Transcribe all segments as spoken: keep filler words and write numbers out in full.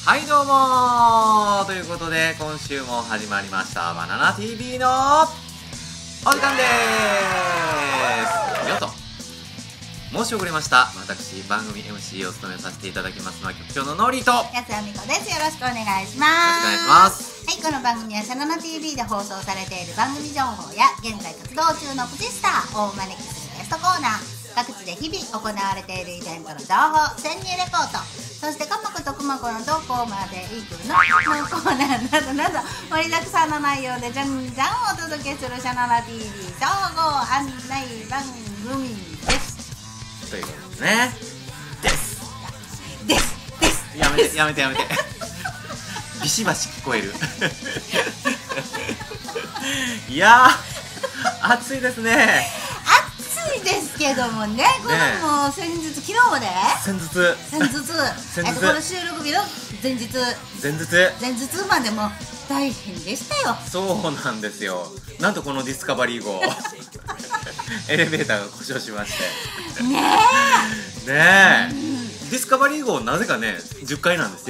はいどうもーということで今週も始まりましたバナナ ティービー のお時間でーすよと申し遅れました。私番組 エムシー を務めさせていただきますのは局長のノリと安田美子です。よろしくお願いしまよろしくお願いします。 す。はい、この番組はシャナナ ティービー で放送されている番組情報や現在活動中のプチスターをお招きするゲストコーナー、各地で日々行われているイベントの情報、潜入レポート、そして科目とクマコの投稿までいくののコーナーなどなど盛りだくさんの内容でじゃんじゃんお届けするシャナナ ティービー 総合案内番組です。 ということですね。ですですですやめてやめてやめてビシバシ聞こえるいやー暑いですね。 暑いですけどもね、これも先日、昨日まで先日先日先日えっとこの収録日の前日前日前日までも大変でしたよ。 そうなんですよ。なんとこのディスカバリー号エレベーターが故障しましてねえねえ、うん、ディスカバリー号なぜかねじゅっかいなんですよ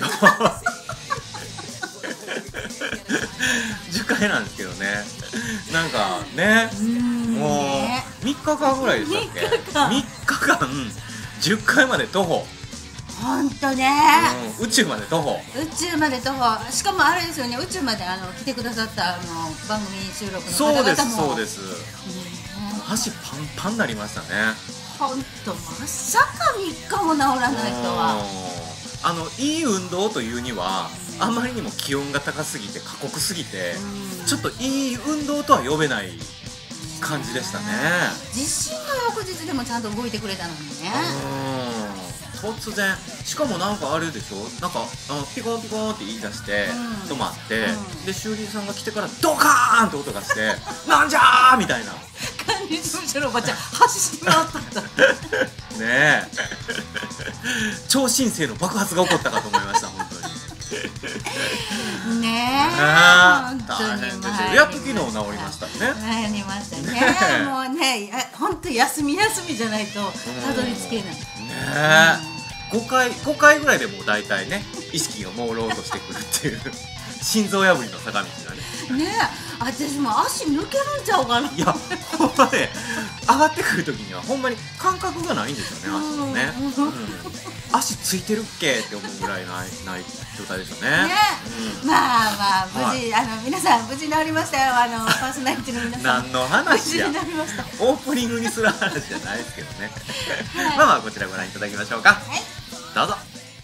じゅっかいなんですけどね、なんかねもうみっかかんぐらいでしたっけ。みっかかんじゅっかいまで徒歩。 ほんとね、 うん、宇宙まで徒歩宇宙まで徒歩、しかもあれですよね、宇宙まであの来てくださったあの番組収録の方々もそうですそうです、足パンパンになりましたね。 ほんとまさかみっかも治らないとは。 あのいい運動というにはあまりにも気温が高すぎて過酷すぎてちょっといい運動とは呼べない感じでしたね。 地震の翌日でもちゃんと動いてくれたのにね。 突然、しかもなんかあれでしょ、なんかあのピコンピコンって言い出して、うん、止まって、うん、で修理さんが来てからドカーンって音がしてなんじゃーみたいな管理事務所のおばちゃん走り回ったねえ超新星の爆発が起こったかと思いました本当にねえ、本当にやっと昨日治りましたね。 治りましたねもうね、本当休み休みじゃないとたどり着けないねえ、うん、ごかいごかいぐらいでもう大体ね意識が朦朧としてくるっていう心臓破りの坂道がね。 ねえ、私も足抜けるんちゃうかな。 いやほんまね、上がってくる時にはほんまに感覚がないんですよね、足のね、うん、足ついてるっけって思うぐらいないない状態でしたね。ね、 うん、まあまあ無事、はい、あの皆さん無事治りましたよ。あのパーソナリティの皆さん何の話や、 無事治りました。 オープニングにする話じゃないですけどね、はい、まあまあこちらご覧いただきましょうか、はい、どうぞ。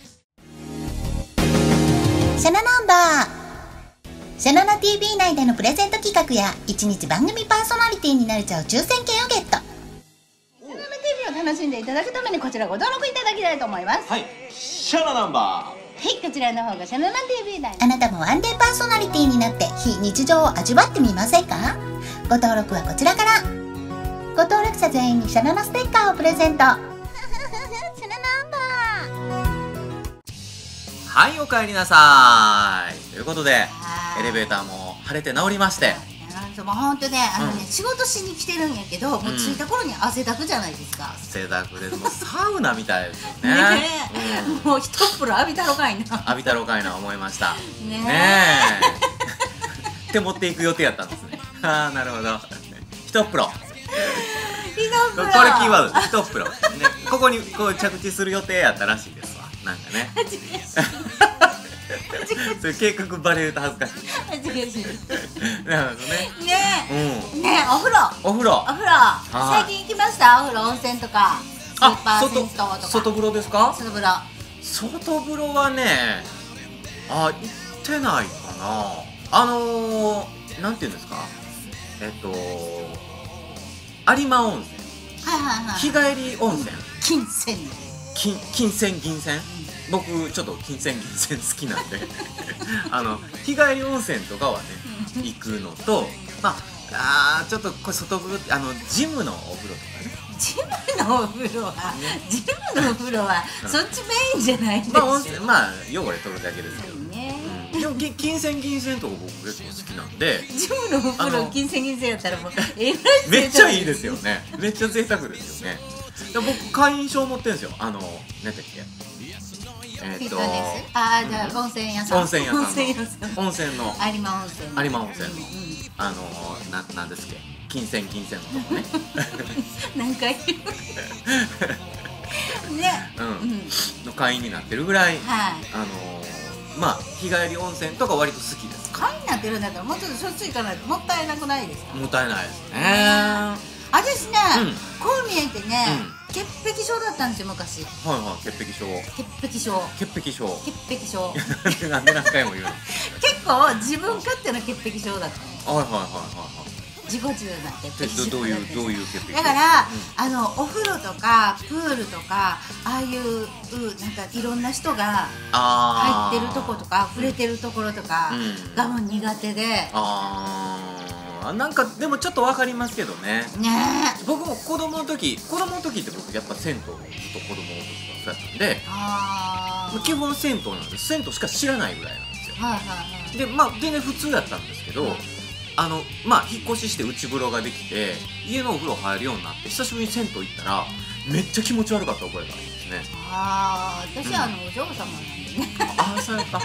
シャナナンバーシャナナ ティービー 内でのプレゼント企画やいちにち番組パーソナリティになれちゃう抽選券をゲット。シャナナ ティービー を楽しんでいただくためにこちらご登録いただきたいと思います。 はい、シャナナンバー、はい、こちらの方がシャナナ ティービー 内。あなたもワンデーパーソナリティになって非日常を味わってみませんか。ご登録はこちらから。ご登録者全員にシャナナステッカーをプレゼントシャナナンバー。 はい、おかえりなさいということでエレベーターも晴れて治りまして、 もう本当ね、あのね、うん、仕事しに来てるんやけど、もう着いた頃に汗だくじゃないですか。 汗だくでもうサウナみたいですよね。 ねえ、うん、もう一風呂浴びたろかいな浴びたろかいな思いましたねえねえって持っていく予定やったんですね。ああ、なるほど、一風呂一風呂、 これキーワード、一風呂、ね、ここにこう着地する予定やったらしいですわ、なんかねそれ計画バレると恥ずかしい。 恥ずかしいなるほどね。 ねえ、うん、ねえ、お風呂お風呂お風呂最近行きました。お風呂、温泉とかスーパー銭湯とか。 外風呂ですか。 外風呂外風呂はね、あ、行ってないかな。あのー、なんていうんですか、えっと有馬温泉、 はいはいはい、 日帰り温泉、 金銭金金銭銀銭、僕ちょっと金銭銀銭好きなんであの日帰り温泉とかはね行くのと、まああちょっとこれ外風呂、あのジムのお風呂とかね。 ジムのお風呂は、ね、ジムのお風呂は、うん、そっちメインじゃないんですよ。 まあ温泉、まあ汚れ取るだけですけどね、うん、でも金銭銀銭とか僕結構好きなんで、 ジムのお風呂金銭銀銭やったらもうえらいめっちゃいいですよね。めっちゃ贅沢ですよね。で僕会員証持ってるんですよ。あの何だっけ、 えっとフィットネス、ああ、じゃあ温泉屋さん、 温泉屋さんの温泉屋さん、 温泉の有馬温泉、 有馬温泉のうんうん、 あのー、ななんですっけ、金銭金銭のとこね何回言うね、 うん、 うん、 の会員になってるぐらい、 はい。 あのー、まあ日帰り温泉とか割と好きです。 会員になってるんだったらもうちょっとしょっちゅう行かないともったいなくないですか？ もったいないですね。 私ね、 うんこう見えてね、潔癖症だったんですよ昔。 はいはい、潔癖症。 潔癖症潔癖症。 潔癖症なんでなんで何回も言うの。 結構自分勝手な潔癖症だったの。 はいはいはいはいはい。 自己中な潔癖症どどういうどういう潔癖症。 だから、あのお風呂とかプールとかああいううなんかいろんな人があ入ってるとことか触れてるところとかうんがもう苦手で、ねああ、なんかでもちょっとわかりますけどね。 え、 僕も子供の時子供の時って僕やっぱ銭湯ずっと子供の時からそうやったんで、 あー、 基本銭湯なんです。銭湯しか知らないぐらいなんですよ。 はいはいはい。 でまあ全然普通だったんですけど、あのまあ引っ越しして内風呂ができて家のお風呂入るようになって久しぶりに銭湯行ったらめっちゃ気持ち悪かった覚えがありますね。 ああ、私、 うん、 あのお嬢様なんでね。 ああ、そうやった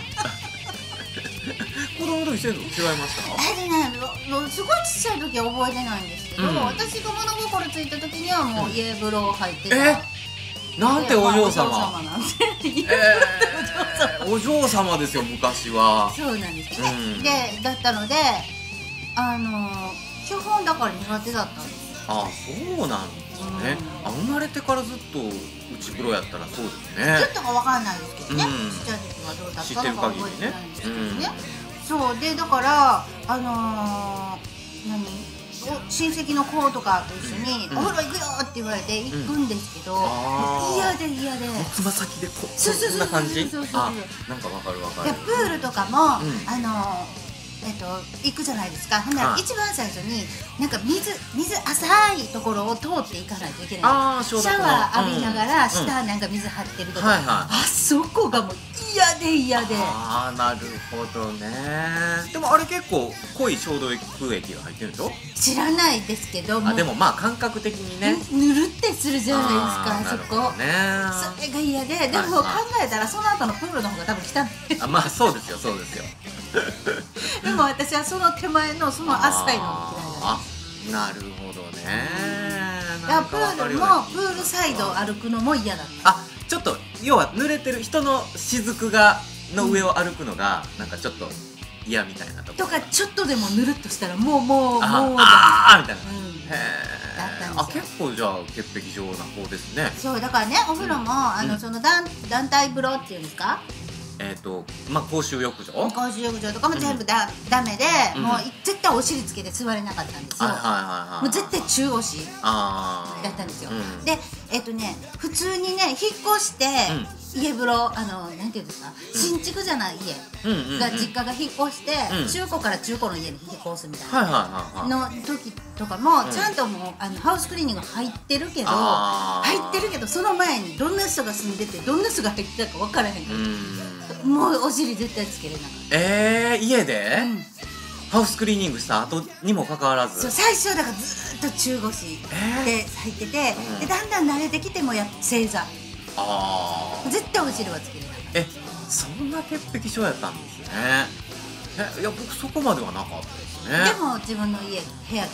子供の時銭湯違いました？ あれね、すごいちっちゃい時は覚えてないんですけど、 うん、 私が物心ついた時にはもう家風呂入ってた。 えなんてお嬢様、 まあお嬢様なんてえー、お嬢様ですよ昔は。 そうなんですね、 うん、 でだったので、あの基本だから苦手だったんです。 ああ、そうなんですね、うん、あ、生まれてからずっと内風呂やったらそうですね。 ちょっとかわかんないですけどね、 うん、 ちっちゃい時はどうだったのか覚えてないんですけどね、 うん、 そうでだからあのー、何親戚の子とかと一緒に、うん、お風呂行くよって言われて行くんですけど、うん、嫌で嫌でつま先でこうそうそうそうそんな感じ。 そうそうそう、 あ、なんかわかるわかる。 でプールとかも、うん、あのーえっと、行くじゃないですか。ほんなら一番最初になんか水水浅いところを通っていかないといけない。 あー、 シャワー浴びながら下なんか水張ってるとか、うん、はいはい、あそこがもう嫌で嫌で。 ああ、なるほどね。でもあれ結構濃い消毒液が入ってるでしょ？ 知らないですけども、 あ、でもまあ感覚的にね、 ぬるってするじゃないですか、あそこ、 ね、 それが嫌で。でも考えたらその後のプールの方が多分汚い。 あ、まあそうですよそうですよでも私はその手前のその浅いのが嫌いだ。あ、なるほどね。 だからプールもプールサイドを歩くのも嫌だった。 あ、ちょっと要は濡れてる人の雫がの上を歩くのがなんかちょっと嫌みたいなところとか、ちょっとでもぬるっとしたらもうもうもうああみたいな、うん、へえ。 あ、結構じゃあ潔癖症な方ですね。 そうだからね、お風呂も、うん、あのその団団体風呂っていうんですか、 えっとまあ公衆浴場公衆浴場とかも全部だ、うん、ダメで、うん、もう絶対お尻つけて座れなかったんですよ。もう絶対中腰だったんですよ。 うん、 でえっとね普通にね引っ越して、うん、家風呂あのなんていうんですか、うん、新築じゃない家が実家が引っ越して、うん、中古から中古の家に引っ越すみたいなの時とかも、うん、ちゃんともうあのハウスクリーニング入ってるけど入ってるけどその前にどんな人が住んでてどんな人が入ってたか分からへんから、うん、もうお尻絶対つけれなかった。 えー、家で、 うん、 ハウスクリーニングした後にもかかわらず。 そう、最初だからずっと中腰で入ってて、えーうん、でだんだん慣れてきてもや正座。 あー、 絶対お尻はつけれなかった。 え、そんな潔癖症やったんですね。え、いや僕そこまではなかったですね。 でも自分の家部屋汚かった。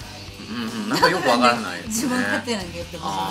うんうん、なんかよくわからないですね。 自分勝手なんでやってほし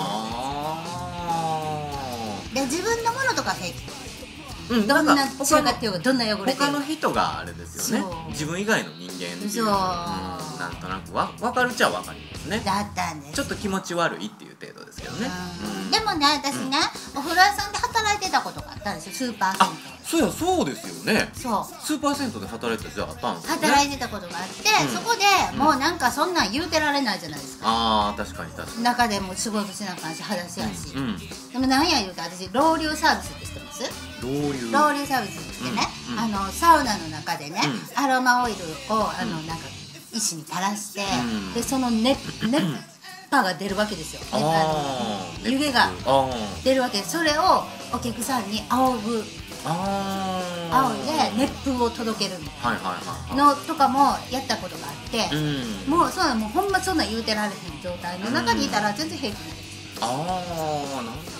い。で自分のものとか平気。うん、どんな散らかってようがどんな汚れてようが他の人があれですよね。自分以外の人間っていう、そう、うん、なんとなくわ分かるっちゃ分かりますね。 だったんです。 ちょっと気持ち悪いっていう程度ですけどね。 うん、でもね私ね、うん、お風呂屋さんで働いてたことがあったんですよ。スーパー銭湯。 そうや、そうですよね。 そう、 スーパー銭湯で働いてたじゃあったんですよね。 働いてたことがあって、うん、そこでもうなんかそんなん言うてられないじゃないですか。 あー、確かに確かに。 中でも仕事しなあかんし裸足やし、 うんうん、 でもなんや言うと私ロウリュサービスって知ってます？ ロウリュロウリュサービスってね、うんうん、あのサウナの中でね、うん、アロマオイルをあの、うん、なんか石に垂らして、うん、でその熱熱波が出るわけですよ。あの湯気が出るわけで、それをお客さんに仰ぐ仰いで熱風を届けるのとかもやったことがあって、うん、もうそうなもうほんまそんな言うてられへん状態の中にいたら全然平気なんです。 ああ、なるほど。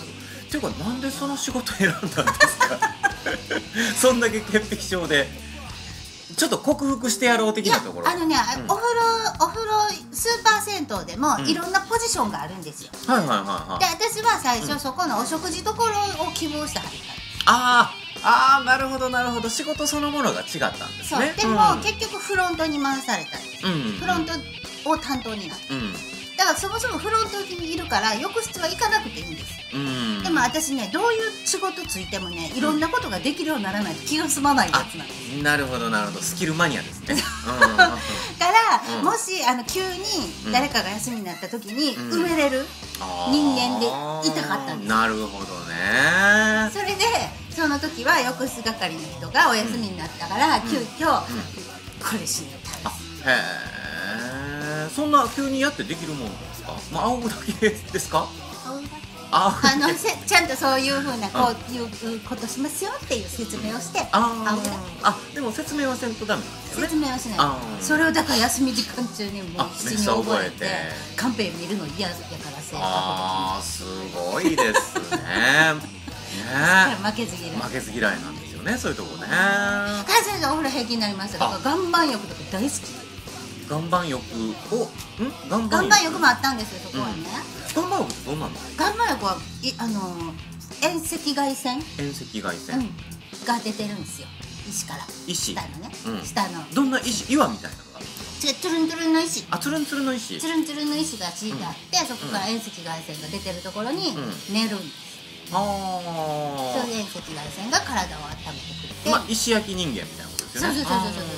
ていうかなんでその仕事選んだんですかそんだけ潔癖症でちょっと克服してやろう的なところ。 あのね、 うん、 お風呂お風呂スーパー銭湯でもうんいろんなポジションがあるんですよ、 はいはいはいはい。 で私は最初、 うん、 そこのお食事ところを希望して入った。 あーあー、なるほどなるほど。仕事そのものが違ったんですそうね。 でも、 うん、 結局フロントに回されたんです、 うんうん、 フロントを担当になった、 うん、 だからそもそもフロントにいるから浴室は行かなくていいんです、 うん、 でも私ね、どういう仕事ついてもね、いろんなことができるようにならないと気が済まないやつなんです。 なるほどなるほど。スキルマニアですね。うん、 から、 うん、 もしあの急に誰かが休みになった時にうん、 埋めれる人間でいたかったんです。 なるほどね。 それでその時は浴室係の人がお休みになったから、うん、急遽、うん、これしに行ったんです。 へえ、そんな急にやってできるもんですか？まあ仰ぐだけですか？ あのせちゃんとそういうふうなこういうことしますよっていう説明をして、 ああ、でも説明はせんとダメなんですよね。 説明はしない。それをだから休み時間中にもう必死に覚えてカンペ見るの嫌やからせい。 ああ、すごいですね。 ね、負けず嫌い。 負けず嫌いなんですよね、そういうとこね。 あ、先生お風呂平気になりました。だから岩盤浴とか大好き。 岩盤浴を、ん？岩盤浴。岩盤浴もあったんですよ、そこはね。 岩盤浴ってどんなんですか？ 岩盤浴は、い、あの遠赤外線。 遠赤外線、うん、 が出てるんですよ。石から。 石。 下のね。 うん、 下の。 どんな石？岩みたいなのが。 違う、トゥルントゥルンの石。 あ、トゥルントゥルンの石。 トゥルントゥルンの石が敷いてあって、うん、そこから遠赤外線が出てるところに寝るんです。うん、ああ。それで遠赤外線が体を温めてくれて。 まあ石焼き人間みたいなことですよね。 そうそうそうそうそう。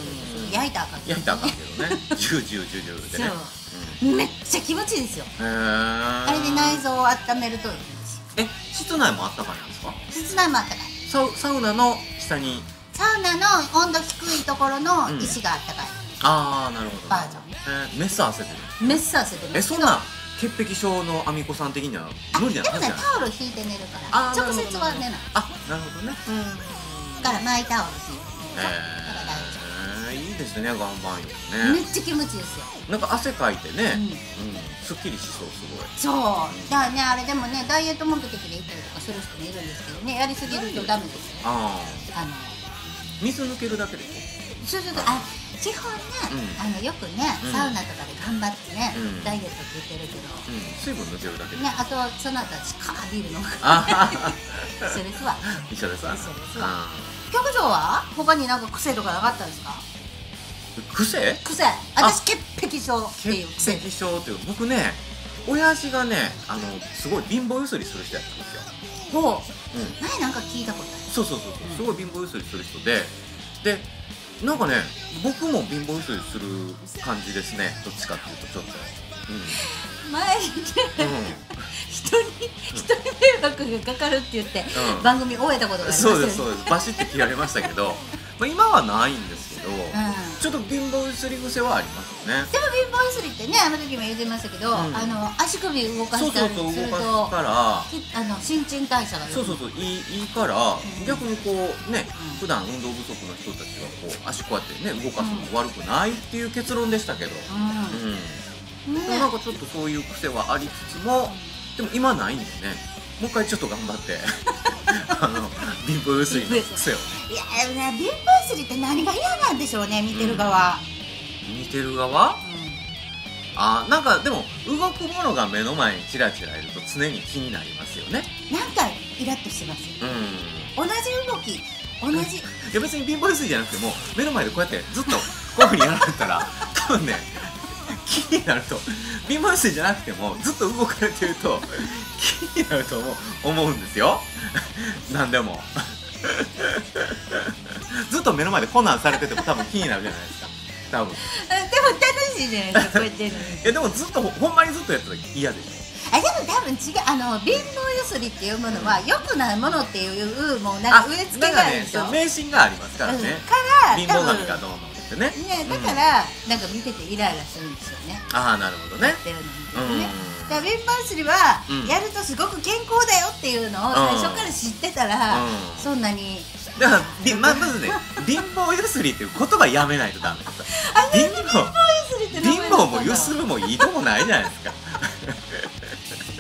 焼いたらあかん。 焼いたらあかんけどね。ジュージュージュージューでね。 そう。めっちゃ気持ちいいですよ。へえ。あれで内臓を温めるといいんですよ。 え、室内もあったかいなんですか？ 室内もあったかい。 サウサウナの下に。 サウナの温度低いところの石があったかい。 ああ、なるほど。 バージョン。 えー、メス汗でる。 メス汗でる。 え、そんな潔癖症のアミコさん的には無理なはずじゃない？ でもね、タオル引いて寝るから直接は寝ない。 あ、なるほどね。 うん。だからマイタオル引いて。 えー、いいですね、岩盤浴ね。 めっちゃ気持ちいいですよ。 なんか汗かいてね、うん、すっきりしそう、すごい。 そう。だからね、あれでもね、ダイエット目的で行ったりとかする人もいるんですけどね、やりすぎるとダメですよ。ああ。あの水抜けるだけでしょ。そうそうそう。あ、基本ね、あのよくね、サウナとかで頑張ってね、ダイエットって言ってるけど、 水分抜けるだけで。 ね、あとその後はシカービール飲む。一緒ですわ。 一緒ですわ。 一緒ですわ。局長は他になんか癖とかなかったんですか？ 癖？ 癖。私潔癖症っていう癖。 潔癖症っていう、僕ね、親父がね、あのすごい貧乏ゆすりする人やったんですよ。 ほう。前なんか聞いたことある。 そうそうそうそう、すごい貧乏ゆすりする人で、で、なんかね、僕も貧乏ゆすりする感じですね。どっちかっていうとちょっと。 前に人に人に迷惑がかかるって言って番組終えたことがありますよね。 そうですそうです。バシッて切られましたけど、まあ今はないんですけど、ちょっと貧乏ゆすり癖はありますよね。 でも貧乏ゆすりってね、あの時も言ってましたけど、あの足首動かしたりすると、あの新陳代謝がそうそうそういいいいから、逆にこうね、普段運動不足の人たちがこう足こうやってね動かすのも悪くないっていう結論でしたけど、うん。でもなんかちょっとそういう癖はありつつも、でも今ないんでね、もう一回ちょっと頑張ってあの貧乏ゆすりの癖をね。 いやでもね、貧乏ゆすりって何が嫌なんでしょうね、見てる側。 見てる側？あ、なんかでも動くものが目の前にチラチラいると常に気になりますよね。 なんかイラッとします。同じ動き、同じ。 いや別に貧乏ゆすりじゃなくても、目の前でこうやってずっとこういうふうにやられたら多分ね、気になると、貧乏ゆすりじゃなくてもずっと動かれてると気になると思う思うんですよ。なんでもずっと目の前でこんなんされてても多分気になるじゃないですか。多分。でも楽しいじゃないですか、こうやってるのに。 いやでもずっとほんまにずっとやったら嫌でしょ。 あ、でも多分違う、あの貧乏ゆすりっていうものは良くないものっていうもうなんか植え付けがあるでしょ。 迷信がありますからね。 から貧乏神がどうのってね。 ね、だからなんか見ててイライラするんですよね。 ああ、なるほどね。 やってるの見ててね。だから貧乏ゆすりはやるとすごく健康だよっていうのを最初から知ってたらそんなに。 だからまずね、貧乏ゆすりっていう言葉やめないとダメです。 貧乏ゆすりって貧乏もゆするもいいとこないじゃないですか。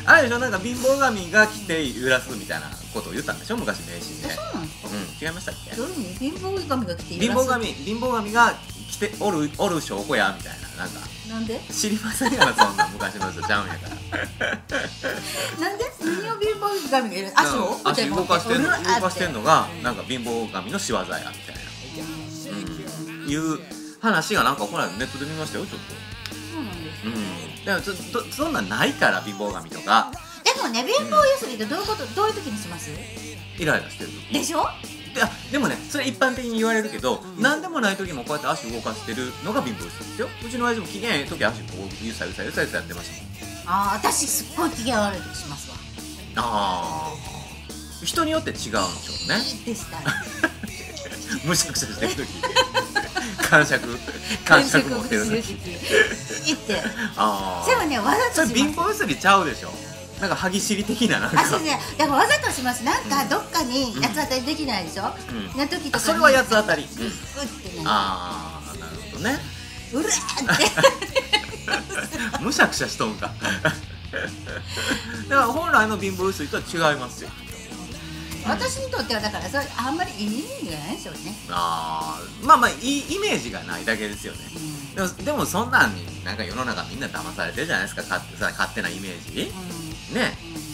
あれでしょ、なんか貧乏神が来て揺らすみたいなことを言ったんでしょ、昔迷信で。 そうなんですか。 うん、違いましたっけ。 夜に貧乏神が来て貧乏神貧乏神が来ておるおる証拠やみたいな、なんかなんで知りませんがな、そんな昔の人ちゃうんやからなんで何を貧乏神がいる足を足動かしてんの動かしてんのがうんなんか貧乏神の仕業やみたいな、うん、いう話がなんかこの間ネットで見ましたよ、ちょっと。 そうなんです。 うん、でもそそそんなんないから、貧乏神とか。 でもね、貧乏ゆすりってどういうこと、どういう時にします？ イライラしてる時でしょ？ で、あでもね、それ一般的に言われるけど、 うん、 何でもない時もこうやって足動かしてるのが貧乏ゆすりですよ。うちの親父も機嫌いい時足こうゆさゆさゆさゆさやってましたもん。 ああ、私すっごい機嫌悪い時しますわ。 ああ、人によって違うんでしょうね。 でしたむしゃくしゃしてる時感触感触持ってる時言ってああ、 でもね、わざとします。 それ貧乏ゆすりちゃうでしょ。なんか歯ぎしり的な、なんかあ、そうね、だからわざとします。なんかどっかに八つ当たりできないでしょ、 うん、 な時とかにそれは八つ当たり、うん、 うってね、 ああ、なるほどね。 うるーってむしゃくしゃしとんかだから本来の貧乏ゆすりとは違いますよ。 私にとってはだからそれあんまりいい意味がないでしょうね。 ああ、まあまあいいイメージがないだけですよね、 うん、 でもでもそんなんになんか世の中みんな騙されてるじゃないですか、勝手さ勝手なイメージ、うん、ね、 うん、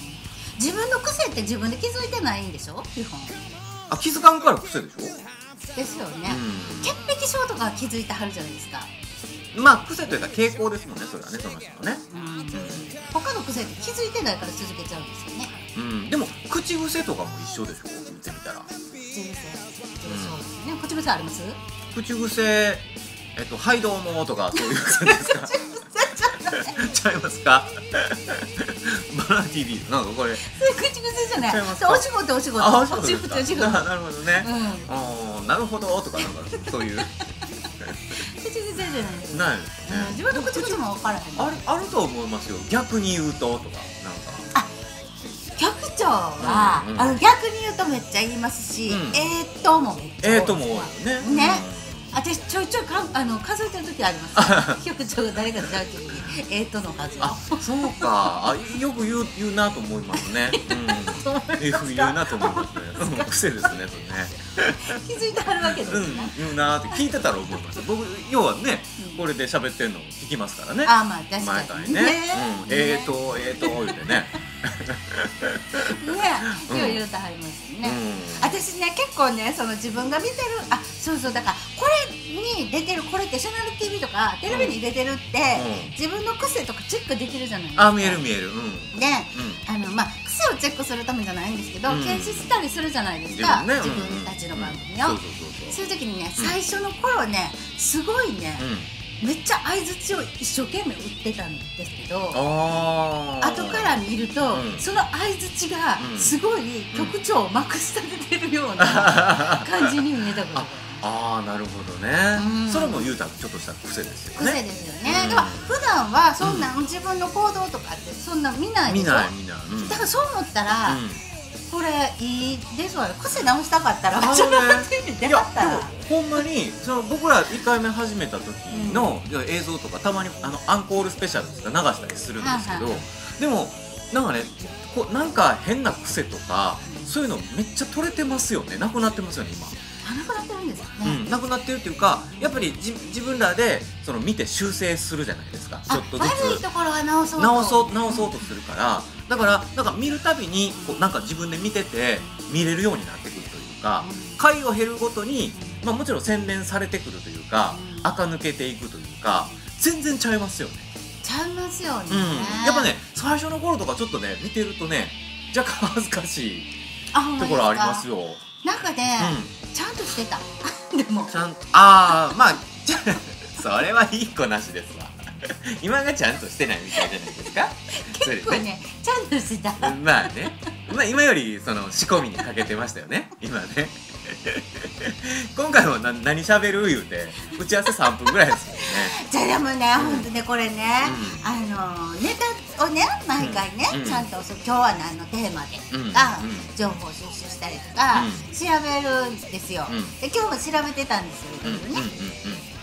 自分の癖って自分で気づいてないんでしょ、基本。 あ、気づかんから癖でしょ。 ですよね、 うん、 潔癖症とかは気づいてはるじゃないですか。 まあ癖というか傾向ですもんね、それはね、その人のね、 うん、うん、他の癖って気づいてないから続けちゃうんですよね。 うん、でも口癖とかも一緒でしょ、言ってみたら。 口癖、そうですね。口癖あります？ 口癖、えっと、はいどうもとかそういう癖ですかちゃいますかバナナ ティービー なんかこれそれ口癖じゃない。お仕事お仕事。 あ、お仕事お仕事お仕事。 なるほどね、 うん、 あ、なるほどとか、なんかそういう口癖じゃないですないですね、 うん、自分の口癖も分からへん。 ある、あると思いますよ、逆に言うととか、なんか局長は、うんうん、あの逆に言うとめっちゃ言いますし、うん、えーっともめっちゃえーっとも多いよね。 ね、うん、私ちょいちょいかあの数えてる時あります局長が誰かと会う時にえーっとの数を。 あ、そうか、あ、よく言う言うなと思いますね。うん、よく言うなと思いますね。癖ですね、それね。 気づいてはるわけですね。うん、 言うなって聞いてたら思います。僕要はね、うん、これで喋ってんの聞きますからね。 あ、まあ確かに。 毎回ね。ね、うん、えーっとえーっと言うてね。 ね、今日言うとはりますね、うん、私ね、結構ね、その自分が見てる、あ、そうそう、だからこれに出てる、これってシャナル ティービー とかテレビに出てるって、うん、自分の癖とかチェックできるじゃないですか。 あ、見える見える、うん、 で、うん、あの、まあ、癖をチェックするためじゃないんですけど、うん、検視したりするじゃないですか、自分、ね、自分たちの番組を、うん、そういう時にね、最初の頃ね、すごいね、うん、めっちゃ相づちを一生懸命打ってたんですけど、後から見ると、うん、その相づちがすごい局長をまくし立ててるような感じに見えたことが、 ああ、なるほどね、うん、それも言うたらちょっとした癖ですよね。 癖ですよね、うん、だから普段はそんな、うん、自分の行動とかってそんな見ないでしょ。見ない見ない、うん、だからそう思ったら、うん、これいいですわよ。癖直したかったらちょっと出はったら、 ほんまにその僕らいっかいめ始めた時の、うん、映像とかたまにあのアンコールスペシャルとか流したりするんですけど、ははでもなんかね、こうなんか変な癖とか、うん、そういうのめっちゃ取れてますよね。なくなってますよね、今。 なくなってるんですかね、 うん、なくなってるっていうか、やっぱりじ自分らでその見て修正するじゃないですか。ちょっとずつ悪いところは直そうと直そう直そうとするから、だからなんか見るたびにこうなんか自分で見てて見れるようになってくるというか、うん、回を減るごとに、まあ、もちろん洗練されてくるというか、うん、垢抜けていくというか、全然ちゃいますよね。 ちゃいますよね、 うん、やっぱね、最初の頃とかちょっとね見てるとね、若干恥ずかしいところありますよ。 なんかね、うん、ちゃんとしてたでもちゃん、ああ、まあそれはいい子なしですわ今がちゃんとしてないみたいじゃないですか結構ね、ね、ちゃんとしてたまあね、まあ、今よりその仕込みにかけてましたよね今ね今回もな何しゃべる言うて打ち合わせさんぷんぐらいですもんね。 じゃあでもね、うん、ほんとね、これね、うん、あのネタをね毎回ね、うん、ちゃんと今日は何のテーマでとか、うん、情報収集したりとか、うん、調べるんですよ、うん、で今日も調べてたんですよ、いろいろね。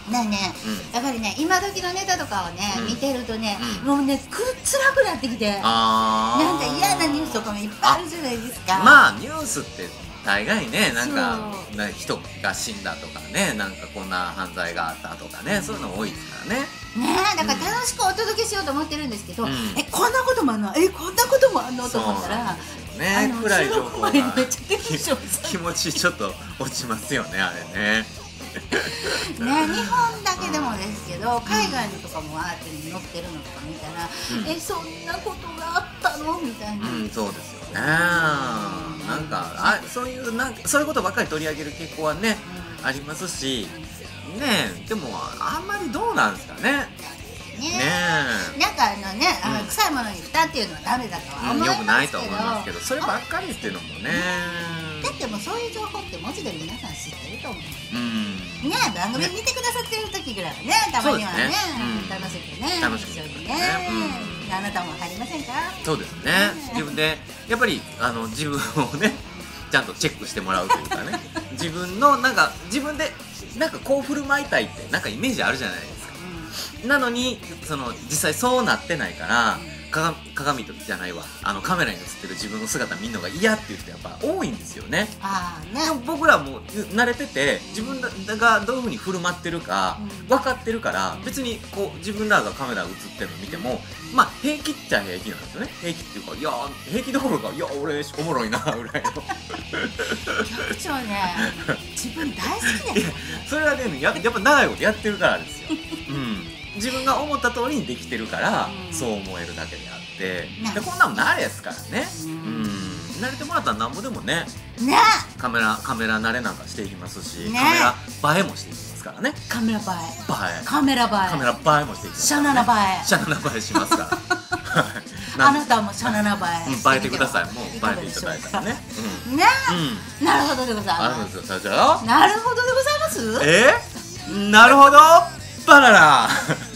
ねえねえ、 うんやっぱりね今時のネタとかをね、 うん見てるとね、 うんもうねくっつらくなってきて、 あなんか嫌なニュースとかもいっぱいあるじゃないですか。 まあニュースって大概ねなんかそうな人が死んだとかねなんかこんな犯罪があったとかねそういうの多いですからね。 ねえだから楽しくお届けしようと思ってるんですけど、 うんえこんなこともあんのえこんなこともあんのと思ったら、 そうなんですよね暗い情報が収録前にめっちゃテンション下がる気持ちちょっと落ちますよねあれね。 ね、日本だけでもですけど、海外のとかもアーティに載ってるのとか見たら、 うんえそんなことがあったのみたいな、 うんそうですよね。なんかあそういうなんかそういうことばっかり取り上げる傾向はね、 うんありますしねでもあんまりどうなんですかね。 ねねなんかあのねあの、 うん臭いものに蓋っていうのはダメだとはうん、 思いよくないとますけど、 思いますけどそればっかりっていうのもねだってもうそういう情報って文字で皆さん知ってると思う。 うんね番組見てくださってる時ぐらいはねたまにはねそうですねうん楽しくね楽しく一緒にねね、 うんあなたも入りませんか？ そうですね自分でやっぱりあの自分をねちゃんとチェックしてもらうというかね自分のなんか自分でなんかこう振る舞いたいってなんかイメージあるじゃないですか。なのにその実際そうなってないから鏡, 鏡とじゃないわあのカメラに映ってる自分の姿見るのが嫌っていう人やっぱ多いんですよね。 ああねでも僕らも慣れてて自分がどういう風に振る舞ってるかうん分かってるから別にこう自分らがカメラ映ってるの見てもまあ平気っちゃ平気なんですよね。平気っていうかいや平気どころかいや俺おもろいなぐらいの局長ね自分大好きですよ。 それはねややっぱ長いことやってるからですよ、うん、自分が思った通りにできてるからうんそう思えるだけであってねでこんなんも慣れですからね、 ううんん、慣れてもらったらなんぼでもねねカメラカメラ慣れなんかしていきますし、 ねカメラ映えもしていきますからね。 カメラ映え映えカメラ映えカメラ映えもしていきますシャから、ね、 ナナ映えシャナナ映えしますからはいあなたもシャナナ映えうん、映えてください。もう映かがえていたでしょうかだいたらね。うん。 ねうん。 なるほどでございあるんまですよ、社長。 すなるほどでございますえー、なるほどバナナ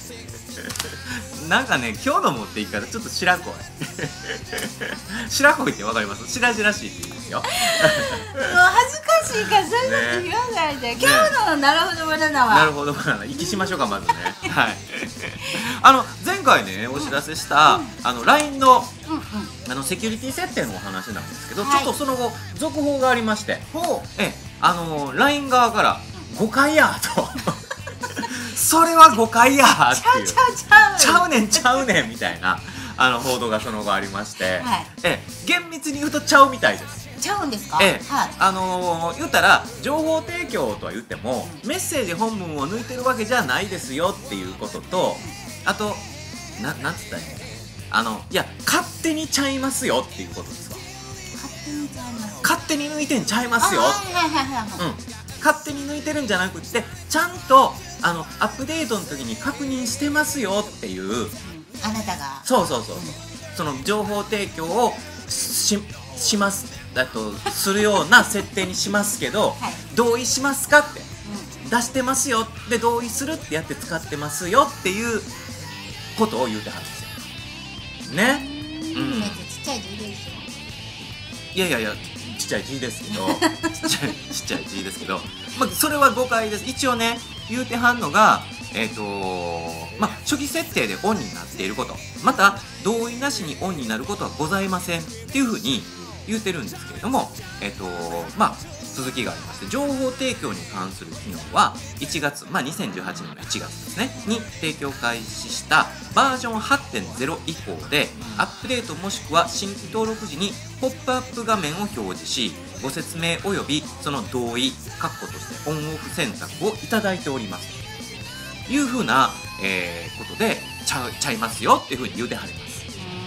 なんかね、今日の持っていき方ちょっと白濃い白濃いってわかります？白々しいって言うんですよもう恥ずかしいからそういうこと言わないで、今日のなるほどバナナはなるほどバナナ、息しましょうかまずねはいあの、前回ね、お知らせした、 うんあの、ライン のうんうんあのセキュリティ設定のお話なんですけど、 はいちょっとその後続報がありまして、 ほうえあの ライン 側から誤解やとそれは誤解やっていうちゃうちゃうちゃうちゃうねんちゃうねんみたいなあの報道がその後ありまして、 はいえ厳密に言うとちゃうみたいです。 ちゃうんですか？ ええはいあのー、言ったら情報提供とは言ってもメッセージ本文を抜いてるわけじゃないですよっていうことと、あとななんつったらいいのあのいや勝手にちゃいますよっていうことですわ。 勝手にちゃいます勝手に抜いてんちゃいますよ。 あはいはいはいはい、 うん、勝手に抜いてるんじゃなくってちゃんとあのアップデートの時に確認してますよっていう、 あなたがそうそうそうそう、その情報提供をししますだとするような設定にしますけど、 はい同意しますかってう出してますよで同意するってやって使ってますよっていうことを言うてはるんですよね。 んうんめっちゃちっちゃい字でいいですよ。 いやいやいやちっちゃい字ですけどちっちゃいちっちゃい字ですけど、まあ、それは誤解です。一応ね言うてはんのがえっ、とまあ初期設定でオンになっていること、また同意なしにオンになることはございませんっていうふうに言うてるんですけれども、えっ、とまあ続きがありまして、情報提供に関する機能はいちがつ、まあにせんじゅうはちねんのいちがつですねに提供開始したバージョン はちてんゼロ 以降でアップデートもしくは新規登録時にポップアップ画面を表示し、ご説明及びその同意括弧としてオンオフ選択をいただいておりますというふうな、えーことでちゃうちゃいますよっていうふうに言うてはります。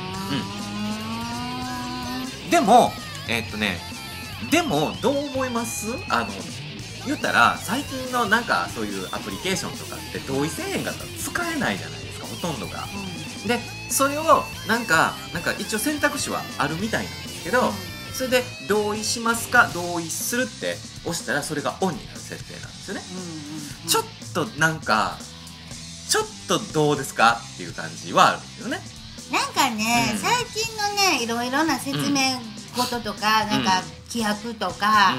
でもえーっとねでもどう思います？あの言ったら最近のなんかそういうアプリケーションとかって同意せえへんかったら使えないじゃないですか、ほとんどが。でそれをなんかなんか一応選択肢はあるみたいなんですけど、それで同意しますか同意するって押したらそれがオンになる設定なんですよね。ちょっとなんかちょっとどうですかっていう感じはあるんですよね。 なんかね、 うん最近のねいろいろな説明事とか、なんか規約とか、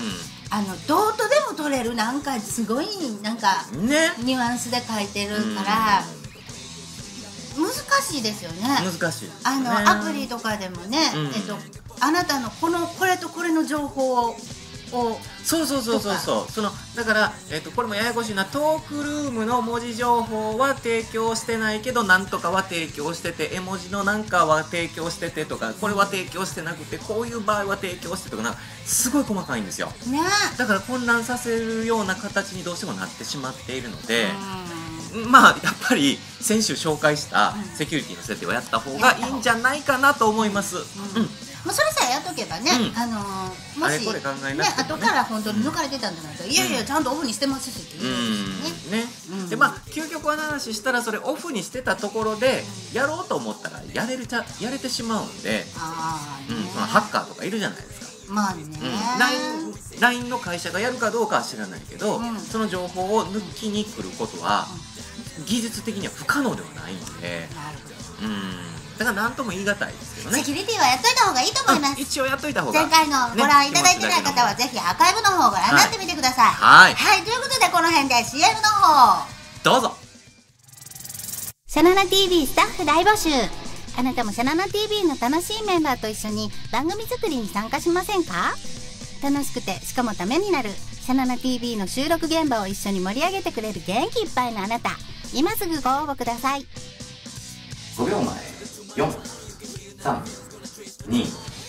あのどうとでも取れるなんかすごいなんかねニュアンスで書いてるから難しいですよね。 難しいあの、 ね、 アプリとかでもね、 うん、 えっとあなたのこのこれとこれの情報をそうそうそうそうそうそのだから、えっと、これもややこしいな。トークルームの文字情報は提供してないけどなんとかは提供してて、絵文字のなんかは提供しててとか、これは提供してなくてこういう場合は提供してとか、なんかすごい細かいんですよ、 ね、 だから混乱させるような形にどうしてもなってしまっているので、まあやっぱり先週紹介したセキュリティの設定をやった方がいいんじゃないかなと思います。うん、うんまあ、それさえやっとけばね、うん、あのー、もしこれ考えなくてもね、 ね、後から本当に抜かれてたんじゃないと、うん、いやいやちゃんとオフにしてますしって言うんですよね。 ね、うん、でまあ究極の話したらそれオフにしてたところでやろうと思ったらやれるちゃやれてしまうんで、 あー、ね、 うん、そのハッカーとかいるじゃないですか。 まあね、 うん、ライン ライン の会社がやるかどうかは知らないけど、うん、その情報を抜きに来ることは、うん、技術的には不可能ではないんで、なるほど、うん、だから何とも言い難いですけどね。 セキュリティはやっといた方がいいと思います。 一応やっといた方が、 前回のご覧いただいてない方は、ね、ぜひアーカイブの方をご覧になってみてください。 はい、 はい、ということでこの辺で シーエム の方どうぞ。 シャナナ ティービー スタッフ大募集。あなたもシャナナ ティービー の楽しいメンバーと一緒に番組作りに参加しませんか？楽しくてしかもためになるシャナナ ティービー の収録現場を一緒に盛り上げてくれる元気いっぱいのあなた、今すぐご応募ください。 ごびょうまえ、よん、さん、に。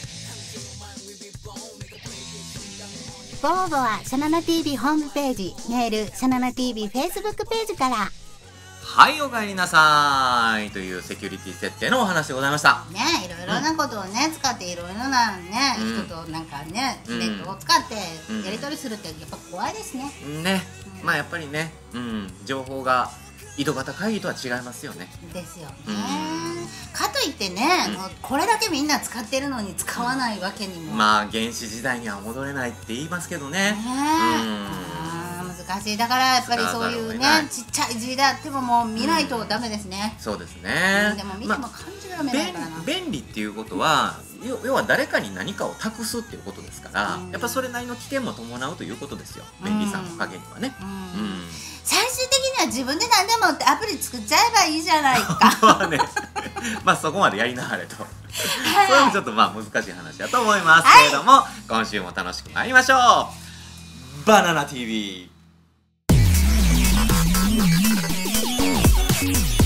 ご応募はシャナナ ティービー ホームページ、メール、シャナナ ティービー フェイスブックページから。 はい、おかえりなさいというセキュリティ設定のお話でございました。 ね、いろいろなことをね、うん、使っていろいろなね、うん、人となんかね、ネットを使ってやり取りするってやっぱ怖いですね。 ね、うん、まあやっぱりね、うん、情報が井戸端会議とは違いますよね。 ですよね。かといってね、うん、もうこれだけみんな使ってるのに使わないわけにも、 まあ原始時代には戻れないって言いますけどね。ね、 うん、難しい。だからやっぱりそういうね、ちっちゃい字であってももう見ないとダメですね。 うん、そうですね。 うん、でも見ても漢字が読めないからな。 まあ、便利っていうことは要は誰かに何かを託すっていうことですから、うん、やっぱそれなりの危険も伴うということですよ。便利さの陰にはね。うんうん、 最終的には自分で何でもってアプリ作っちゃえばいいじゃないか。 本当はね、まあそこまでやりなはれと。それもちょっとまあ難しい話だと思いますけれども、はい、今週も楽しく参りましょう。バナナ ティービー。